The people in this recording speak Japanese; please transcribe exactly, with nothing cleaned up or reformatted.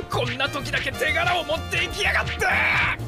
こんな時だけ手柄を持っていきやがって。